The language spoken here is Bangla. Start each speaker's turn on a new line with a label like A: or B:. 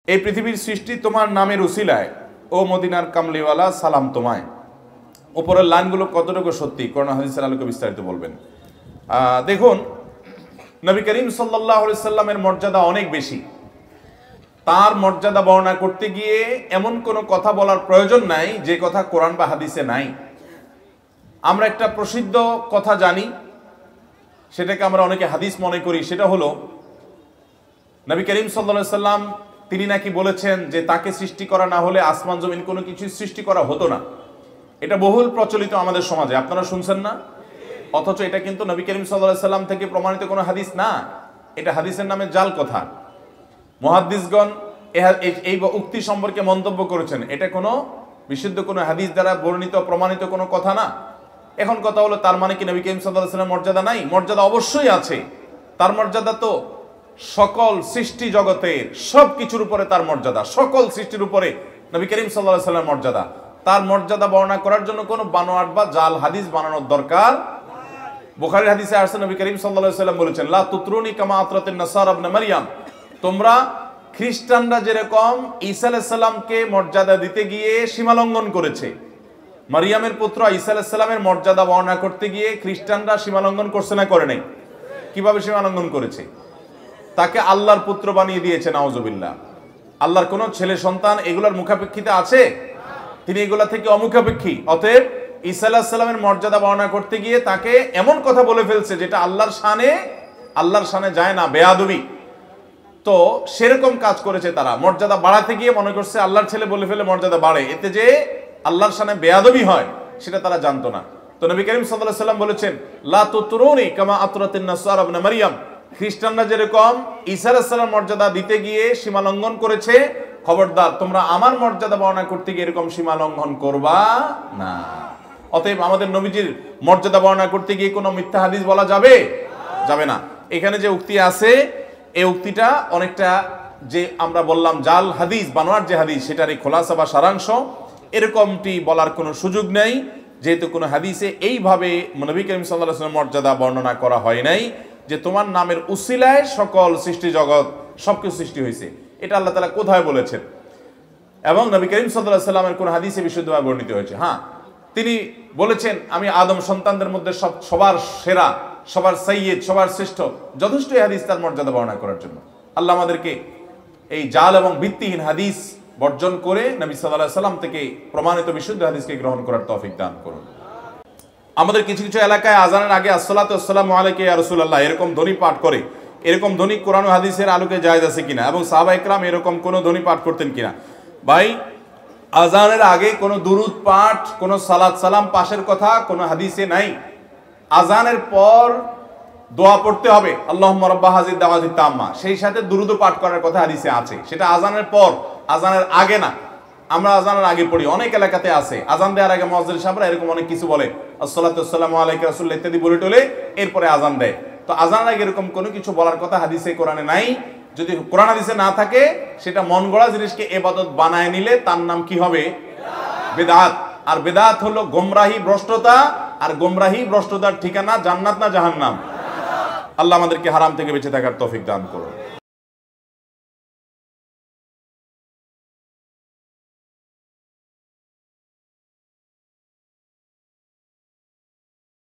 A: এই পৃথিবীর সৃষ্টি তোমার নামের উসিলায়, ও মদিনার কামলিওয়ালা সালাম তোমায়। উপরের লাইনগুলো কতটুকু সত্যি কোরআন হাদিসের আলোকে বিস্তারিত বলবেন। দেখুন, নবী করিম সাল্লাল্লাহু আলাইহি সাল্লামের মর্যাদা অনেক বেশি। তার মর্যাদা বর্ণনা করতে গিয়ে এমন কোনো কথা বলার প্রয়োজন নাই যে কথা কোরআন বা হাদিসে নাই। আমরা একটা প্রসিদ্ধ কথা জানি, সেটাকে আমরা অনেকে হাদিস মনে করি। সেটা হলো নবী করিম সাল্লাল্লাহু আলাইহি সাল্লাম তিনি নাকি বলেছেন যে তাকে সৃষ্টি করা না হলে আসমান জমিন কোনো কিছু সৃষ্টি করা হতো না। এটা বহুল প্রচলিত আমাদের সমাজে, আপনারা শুনছেন না? অথচ এটা কিন্তু নবী করিম সাল্লাল্লাহু আলাইহি সাল্লাম থেকে প্রমাণিত কোনো হাদিস না। এটা হাদিসের নামে জাল কথা। মুহাদ্দিসগণ এই উক্তি সম্পর্কে মন্তব্য করেছেন, এটা কোনো বিশুদ্ধ কোনো হাদিস দ্বারা বর্ণিত প্রমাণিত কোনো কথা না। এখন কথা হলো, তার মানে কি নবী করিম সাল্লাল্লাহু আলাইহি ওয়াসাল্লামের মর্যাদা নাই? মর্যাদা অবশ্যই আছে। তার মর্যাদা তো সকল সৃষ্টি জগতের সব কিছুর উপরে তার মর্যাদা, সকল সৃষ্টির উপরে নবী করিম সাল্লাল্লাহু আলাইহি ওয়াসাল্লামের মর্যাদা। তার মর্যাদা বর্ণনা করার জন্য কোনো বানোয়াট বা জাল হাদিস বানানোর দরকার। বুখারীর হাদিসে আসছে, নবী করিম সাল্লাল্লাহু আলাইহি ওয়াসাল্লাম বলেছেন, লা তুতরুনি কামা আতরাতিন নাসারা ইবনে মারইয়াম। তোমরা খ্রিস্টানরা যেরকম ঈসা আলাইহিস সালামকে মর্যাদা দিতে গিয়ে সীমালঙ্ঘন করেছে, মারিয়ামের পুত্র ঈসা আলাইহিস সালামের মর্যাদা বর্ণনা করতে গিয়ে খ্রিস্টানরা সীমালঙ্ঘন করছে না করে নাই? কিভাবে সীমালঙ্ঘন করেছে? তাকে আল্লাহর পুত্র বানিয়ে দিয়েছে, নাউজুবিল্লাহ। আল্লাহর কোনো ছেলে সন্তান এগুলোর মুখাপেক্ষিতে আছে? তিনি এগুলা থেকে অমুখাপেক্ষী। অতএব ঈসা আলাইহিস সালামের মর্যাদা বর্ণনা করতে গিয়ে তাকে এমন কথা বলে ফেলছে যেটা আল্লাহর শানে যায় না, বেয়াদবি। তো সেরকম কাজ করেছে তারা। মর্যাদা বাড়াতে গিয়ে মনে করছে আল্লাহর ছেলে বলে ফেলে মর্যাদা বাড়ে, এতে যে আল্লাহর শানে বেয়াদবি হয় সেটা তারা জানতো না। তো নবী করিম সাল্লাল্লাহু আলাইহি সাল্লাম বলেছেন, লা তুতরুনি কামা আতরাতিন নাসারা ইবনে মারইয়াম। খ্রিস্টানরা যেরকম ঈসা আলাইহিস সালামের মর্যাদা দিতে গিয়ে সীমা লঙ্ঘন করেছে, খবরদার তোমরা আমার মর্যাদা বর্ণনা করতে গিয়ে এরকম সীমা লঙ্ঘন করবা না। অতএব আমাদের নবীজির মর্যাদা বর্ণনা করতে গিয়ে কোনো মিথ্যা হাদিস বলা যাবে না। এখানে যে উক্তি আছে, এই উক্তিটা অনেকটা যে আমরা বললাম জাল হাদিস, বানোয়ার যে হাদিস, সেটার এই খোলাসা বা সারাংশ। এরকমটি বলার কোনো সুযোগ নেই, যেহেতু কোনো হাদিসে এইভাবে নবী করিম সাল্লাল্লাহু আলাইহি ওয়াসাল্লামের মর্যাদা বর্ণনা করা হয় নাই যে তোমার নামের উসিলায় সকল সৃষ্টি জগৎ সবকিছু সৃষ্টি হয়েছে। এটা আল্লাহ তাআলা কোথায় বলেছেন? এবং নবী করিম সাল্লাল্লাহু আলাইহি ওয়াসাল্লামের কোন হাদিসে বিশুদ্ধভাবে বর্ণিত হয়েছে? হ্যাঁ, তিনি বলেছেন আমি আদম সন্তানদের মধ্যে সবার সেরা, সবার সাইয়্যিদ, সবার শ্রেষ্ঠ। যথেষ্ট এই হাদিস তার মর্যাদা বর্ণনা করার জন্য। আল্লাহ আমাদেরকে এই জাল এবং ভিত্তিহীন হাদিস বর্জন করে নবী সাল্লাল্লাহু আলাইহি ওয়াসাল্লাম থেকে প্রমাণিত বিশুদ্ধ হাদিসকে গ্রহণ করার তৌফিক দান করুন। আমাদের কিছু কিছু এলাকায় আজানের আগে আসসালাতু ওয়াসসালামু আলাইকা ইয়া রাসূলুল্লাহ এরকম ধ্বনি পাঠ করে। এরকম ধ্বনি কোরআন ও হাদিসের আলোকে জায়েজ আছে কিনা, এবং সাহাবা ইকরাম এরকম কোন ধ্বনি পাঠ করতেন কিনা? ভাই, আজানের আগে কোনো দুরুদ পাঠ, কোনো সালাত সালাম পাশের কথা কোনো হাদিসে নাই। আজানের পর দোয়া পড়তে হবে, আল্লাহুম্মা রাব্বা হাযিহি দাওয়াতিত তাম্মা, সেই সাথে দুরুদ পাঠ করার কথা হাদিসে আছে। সেটা আজানের পর, আজানের আগে না। আমরা আজানের আগে পড়ি, অনেক এলাকাতে আছে। আজান দেওয়ার আগে মুয়াজ্জিন সাহেবরা এরকম অনেক কিছু বলে, আসসালাতু ওয়াসসালামু আলাইকা রাসূলুল্লাহ ইত্যাদি বলে টলে এরপরে আজান দেয়। তো আজানের আগে এরকম কোনো কিছু বলার কথা হাদিসে কোরআনে নাই। যদি কোরআন হাদিসে না থাকে, সেটা মন গড়া জিনিসকে ইবাদত বানায় নিলে তার নাম কি হবে? বিদআত। আর বিদআত হলো গোমরাহি, ভ্রষ্টতা। আর গোমরাহি ভ্রষ্টতার ঠিকানা জান্নাত না জাহান্নাম? আল্লাহ আমাদেরকে হারাম থেকে বেঁচে থাকার তৌফিক দান করুন।